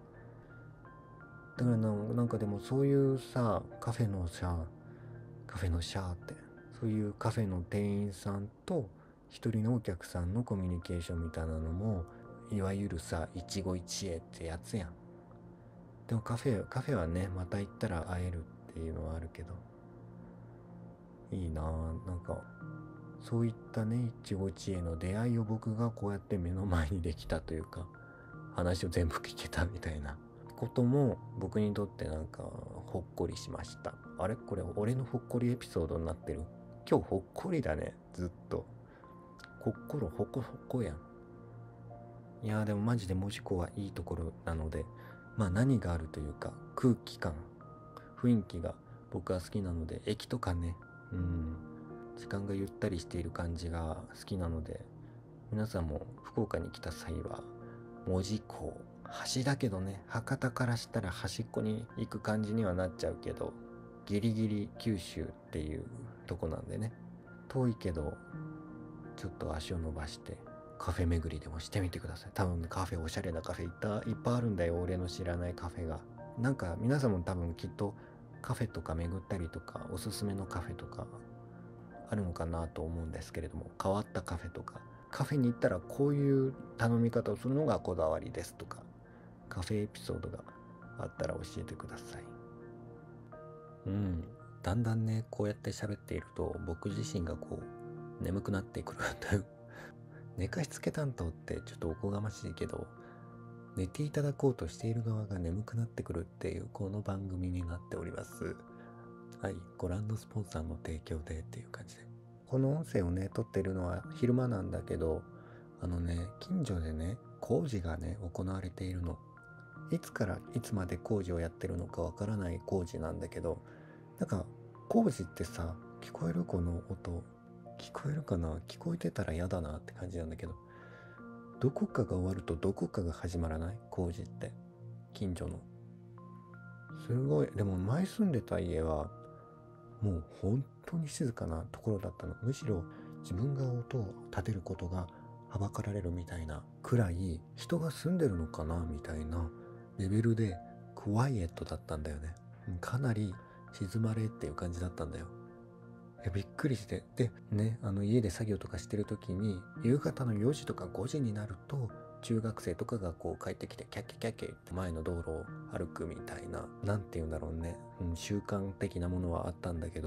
だからな、なんかでもそういうさ、カフェのさカフェのシャーってそういうカフェの店員さんと一人のお客さんのコミュニケーションみたいなのもいわゆるさ一期一会ってやつやん。でもカフェカフェはね、また行ったら会えるっていうのはあるけど、いいなぁ。なんかそういったね一期一会の出会いを僕がこうやって目の前にできたというか、話を全部聞けたみたいなことも僕にとってなんかほっこりしました。あれこれ俺のほっこりエピソードになってる。今日ほっこりだね、ずっと心ほこほこやん。いやーでもマジで門司港はいいところなので、まあ何があるというか空気感雰囲気が僕は好きなので、駅とかね、うん時間がゆったりしている感じが好きなので、皆さんも福岡に来た際は門司港、端だけどね、博多からしたら端っこに行く感じにはなっちゃうけど、ギリギリ九州っていうとこなんでね、遠いけどちょっと足を伸ばしてカフェ巡りでもしてみてください。多分カフェ、おしゃれなカフェいっぱいいっぱいあるんだよ、俺の知らないカフェが。なんか皆さんも多分きっとカフェとか巡ったりとか、おすすめのカフェとかあるのかなと思うんですけれども、変わったカフェとか、カフェに行ったらこういう頼み方をするのがこだわりですとか、カフェエピソードがあったら教えてください。うん、だんだんねこうやって喋っていると僕自身がこう眠くなってくるという寝かしつけ担当ってちょっとおこがましいけど、寝ていただこうとしている側が眠くなってくるっていうこの番組になっております。はい、ご覧のスポンサーの提供でっていう感じで、この音声をね撮ってるのは昼間なんだけど、あのね近所でね工事がね行われているの。いつからいつまで工事をやってるのかわからない工事なんだけど、なんか工事ってさ、聞こえるこの音、聞こえるかな、聞こえてたら嫌だなって感じなんだけど、どこかが終わるとどこかが始まらない？工事って近所のすごい。でも前住んでた家はもう本当に静かなところだったの。むしろ自分が音を立てることがはばかられるみたいなくらい、人が住んでるのかなみたいなレベルでクワイエットだったんだよね。かなり静まれっていう感じだったんだよ。いやびっくりして、でね、あの家で作業とかしてる時に夕方のよじとかごじになると中学生とかがこう帰ってきてキャッキャキャッキャって前の道路を歩くみたいな、なんていうんだろうね、うん、習慣的なものはあったんだけど、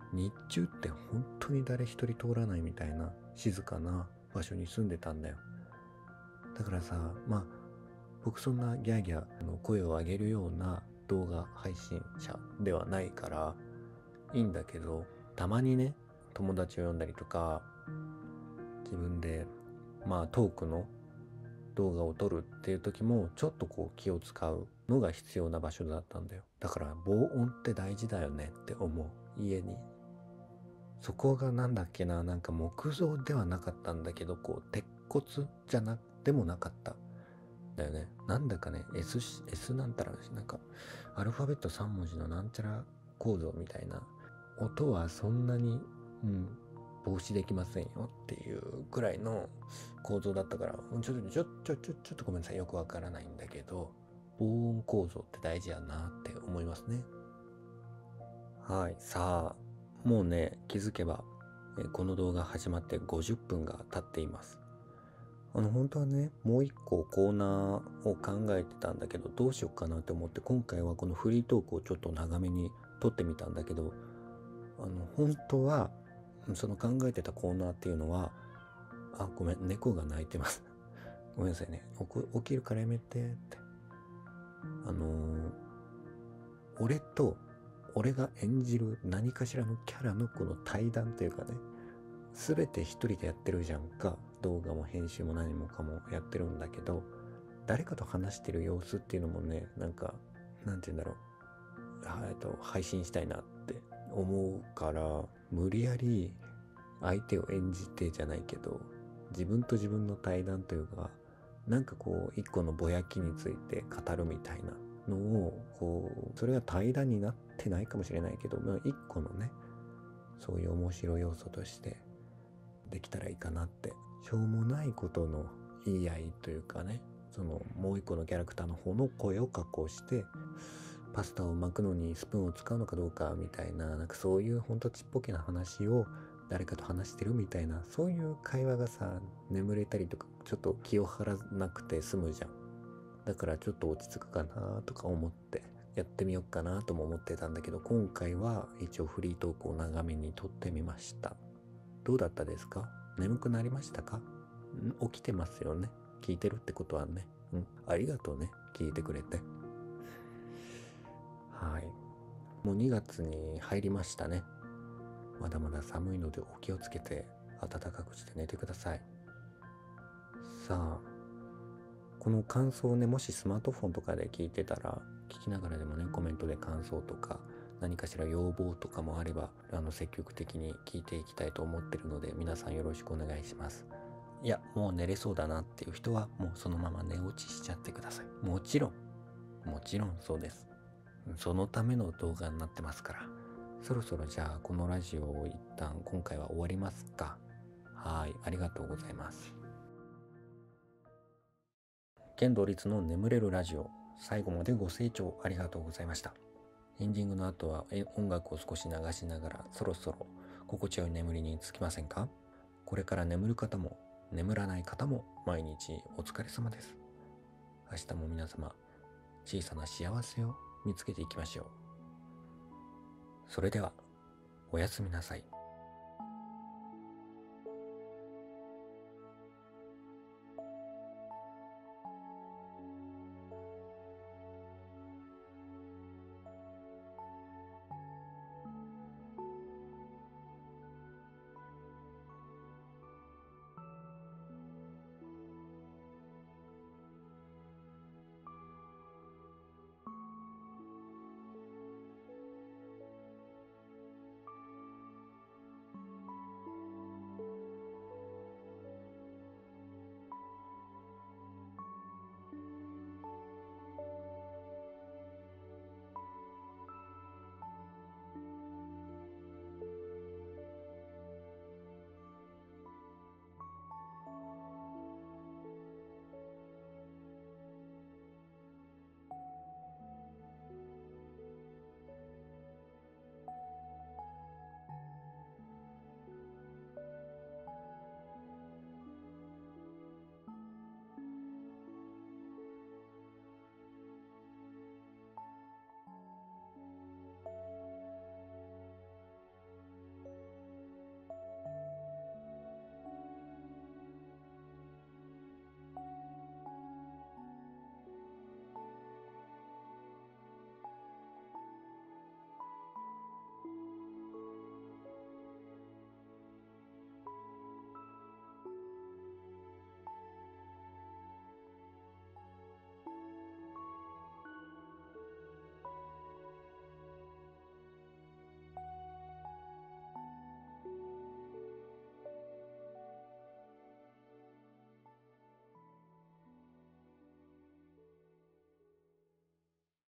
日中って本当に誰一人通らないみたいな静かな場所に住んでたんだよ。だからさ、まあ僕そんなギャーギャーあの声を上げるような動画配信者ではないからいいんだけど、たまにね友達を呼んだりとか自分でまあトークの動画を撮るっていう時もちょっとこう気を使うのが必要な場所だったんだよ。だから防音って大事だよねって思う。家にそこがなんだっけな、なんか木造ではなかったんだけど、こう鉄骨じゃなくてもなかっただよね。なんだかね S, S なんたらなんかアルファベットさん文字のなんちゃら構造みたいな、音はそんなにうん防止できませんよっていうくらいの構造だったから、ちょっとちょちょちょちょっとごめんなさい、よくわからないんだけど、防音構造って大事やなって思いますね。はい、さあもうね気づけばこの動画始まってごじゅっぷんが経っています。あの本当はねもう一個コーナーを考えてたんだけど、どうしようかなって思って今回はこのフリートークをちょっと長めに撮ってみたんだけど、あの本当はその考えてたコーナーっていうのは、あごめん猫が鳴いてますごめんなさいね、起きるからやめてって、あのー、俺と俺が演じる何かしらのキャラのこの対談というかね、全て一人でやってるじゃんか。動画も編集も何もかもやってるんだけど、誰かと話してる様子っていうのもね、なんかなんて言うんだろう、えっと配信したいなって思うから、無理やり相手を演じてじゃないけど自分と自分の対談というか、なんかこう一個のぼやきについて語るみたいなのを、こうそれが対談になってないかもしれないけど、まあ、一個のねそういう面白い要素としてできたらいいかなって。しょうもないことの言い合いというかね、そのもう一個のキャラクターの方の声を加工してパスタを巻くのにスプーンを使うのかどうかみたいな、なんかそういうほんとちっぽけな話を誰かと話してるみたいな、そういう会話がさ眠れたりとかちょっと気を張らなくて済むじゃん。だからちょっと落ち着くかなとか思ってやってみようかなとも思ってたんだけど、今回は一応フリートークを長めに撮ってみました。どうだったですか？眠くなりましたか？ん起きてますよね。聞いてるってことはね、うん、ありがとうね、聞いてくれて。はい、もうにがつに入りましたね。まだまだ寒いのでお気をつけて暖かくして寝てください。さあこの感想をね、もしスマートフォンとかで聞いてたら、聞きながらでもねコメントで感想とか何かしら要望とかもあれば、あの積極的に聞いていきたいと思ってるので、皆さんよろしくお願いします。いやもう寝れそうだなっていう人はもうそのまま寝落ちしちゃってください。もちろんもちろんそうです。そのための動画になってますから。そろそろじゃあこのラジオを一旦今回は終わりますか。はい、ありがとうございます。剣道律の眠れるラジオ、最後までご清聴ありがとうございました。エンディングの後は音楽を少し流しながら、そろそろ心地よい眠りにつきませんか？これから眠る方も眠らない方も毎日お疲れ様です。明日も皆様小さな幸せを見つけていきましょう。それではおやすみなさい。